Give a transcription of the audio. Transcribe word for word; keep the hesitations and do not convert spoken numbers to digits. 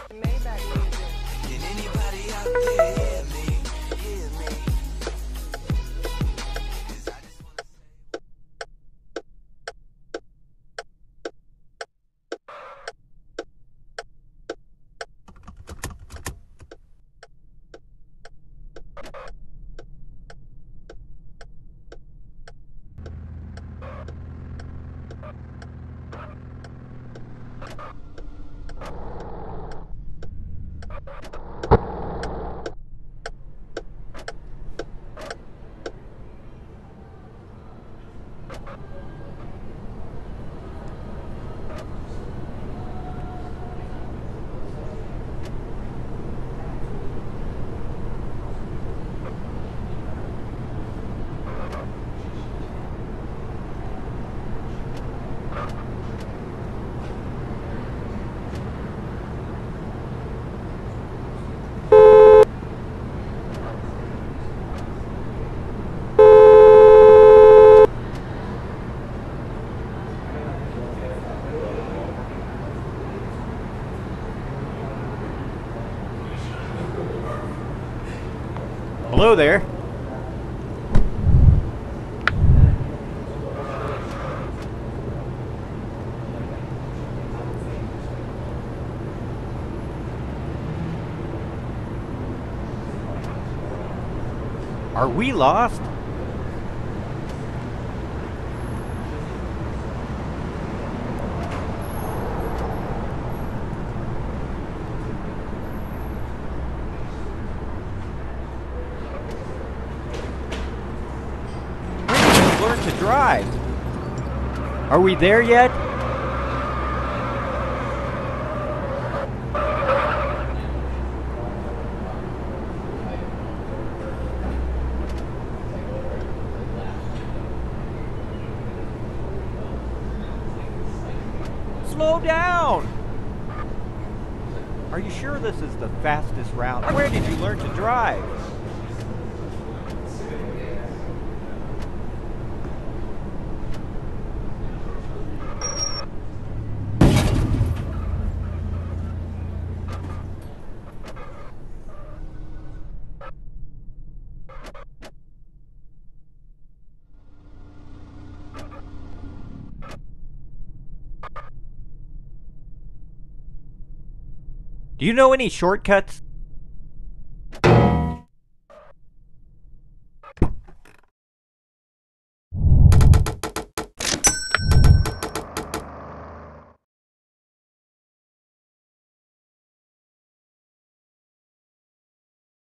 Can anybody out there hear me? Hear me? 'Cause I just wanna Hello there. Are we lost? Learn to drive. Are we there yet? Slow down! Are you sure this is the fastest route? Where did you learn to drive? Do you know any shortcuts?